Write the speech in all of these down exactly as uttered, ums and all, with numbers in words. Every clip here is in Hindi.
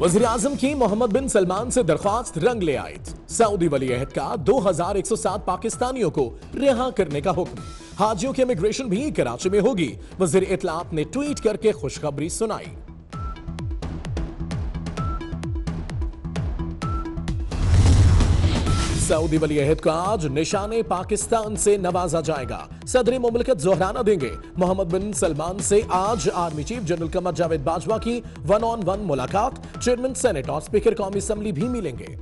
वज़ीर आज़म की मोहम्मद बिन सलमान से दरख्वास्त रंग ले आई। सऊदी वली अहद का दो हजार एक सौ सात पाकिस्तानियों को रिहा करने का हुक्म। हाजियों की इमिग्रेशन भी कराची में होगी। वज़ीर इत्तलात ने ट्वीट करके खुशखबरी सुनाई। सऊदी वली अहद को आज निशाने पाकिस्तान से नवाजा जाएगा। सदर मुमलिकत जोहराना देंगे। मोहम्मद बिन सलमान से आज army chief general Qamar Javed Bajwa की वन ऑन वन मुलाकात। चेयरमैन सेनेट और स्पीकर कौमी असम्बली भी मिलेंगे।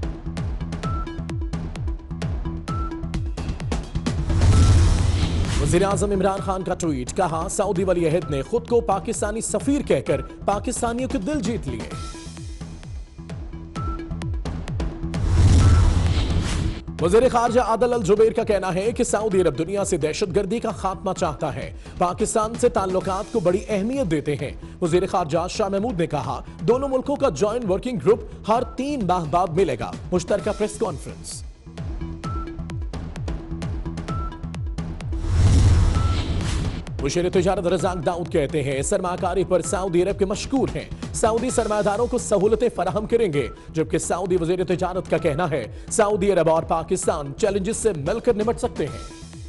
वज़ीर आज़म इमरान खान का ट्वीट, कहा सऊदी वली अहद ने खुद को पाकिस्तानी सफीर कहकर पाकिस्तानियों के दिल जीत लिए। वज़ीर खारजा आदिल अल जुबैर का कहना है कि सऊदी अरब दुनिया से दहशतगर्दी का खात्मा चाहता है, पाकिस्तान से ताल्लुकात को बड़ी अहमियत देते हैं। वज़ीर खारजा शाह महमूद ने कहा दोनों मुल्कों का जॉइंट वर्किंग ग्रुप हर तीन माह बाद मिलेगा। मुश्तरका प्रेस कॉन्फ्रेंस। मुशीर तिजारत रज़ाक दाऊद कहते हैं सरमाकारी पर सऊदी अरब के मशकूर हैं। सऊदी सरमादारों को सहूलतें फराहम करेंगे, जबकि सऊदी वज़ीर तिजारत का कहना है सऊदी अरब और पाकिस्तान चैलेंजेस से मिलकर निपट सकते हैं।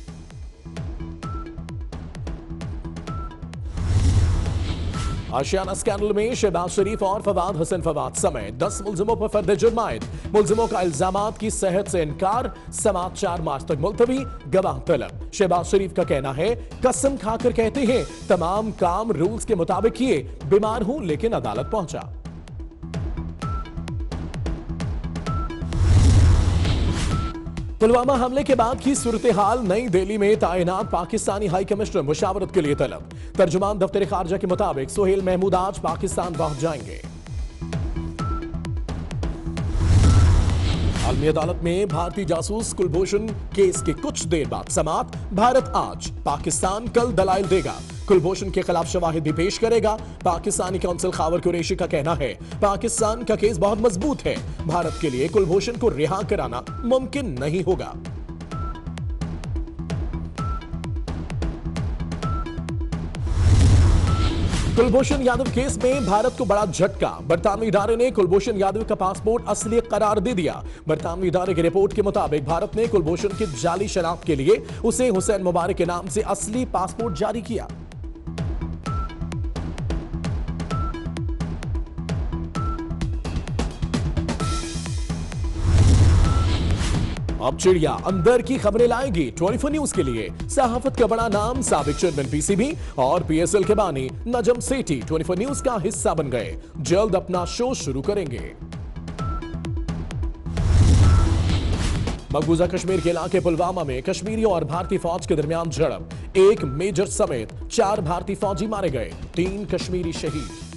आशियाना स्कैंडल में शहबाज शरीफ और फवाद हसन फवाद समेत दस मुलजिमों पर फर्द जुर्म आयद। मुलजिमों का इल्जामात की सेहत से इनकार, समात चार मार्च तक मुलतवी, गवाह तलब। शहबाज शरीफ का कहना है कसम खाकर कहते हैं तमाम काम रूल्स के मुताबिक किए, बीमार हूं लेकिन अदालत पहुंचा। पुलवामा हमले के बाद की सूरत हाल, नई दिल्ली में तैनात पाकिस्तानी हाई कमिश्नर मुशावरत के लिए तलब। तर्जुमान दफ्तर खारजा के मुताबिक सुहेल महमूद आज पाकिस्तान पहुंच जाएंगे। आलमी अदालत में भारतीय जासूस कुलभूषण केस के कुछ देर बाद समात। भारत आज, पाकिस्तान कल दलाइल देगा। कुलभूषण के खिलाफ शवाहिद भी पेश करेगा। पाकिस्तानी काउंसिल खावर कुरैशी का कहना है पाकिस्तान का केस बहुत मजबूत है, भारत के लिए कुलभूषण को रिहा कराना मुमकिन नहीं होगा। कुलभूषण यादव केस में भारत को बड़ा झटका। बरतानवी इदारे ने कुलभूषण यादव का पासपोर्ट असली करार दे दिया। बरतानवी इदारे की रिपोर्ट के मुताबिक भारत ने कुलभूषण की जाली शनाख्त के लिए उसे हुसैन मुबारक के नाम से असली पासपोर्ट जारी किया। अब चिड़िया अंदर की खबरें लाएगी चौबीस न्यूज के लिए। सहाफत का बड़ा नाम साबिक चेयरमैन पीसीबी और पीएसएल के बानी नजम सेठी चौबीस न्यूज का हिस्सा बन गए। जल्द अपना शो शुरू करेंगे। मकबूजा कश्मीर के इलाके पुलवामा में कश्मीरियों और भारतीय फौज के दरमियान झड़प। एक मेजर समेत चार भारतीय फौजी मारे गए, तीन कश्मीरी शहीद।